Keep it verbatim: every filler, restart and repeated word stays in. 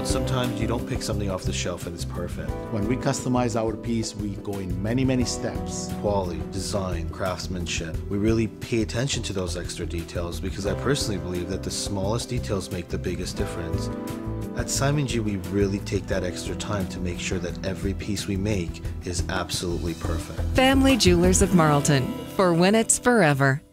Sometimes you don't pick something off the shelf and it's perfect. When we customize our piece, we go in many, many steps. Quality, design, craftsmanship. We really pay attention to those extra details because I personally believe that the smallest details make the biggest difference. At Simon G, we really take that extra time to make sure that every piece we make is absolutely perfect. Family Jewelers of Marlton, for when it's forever.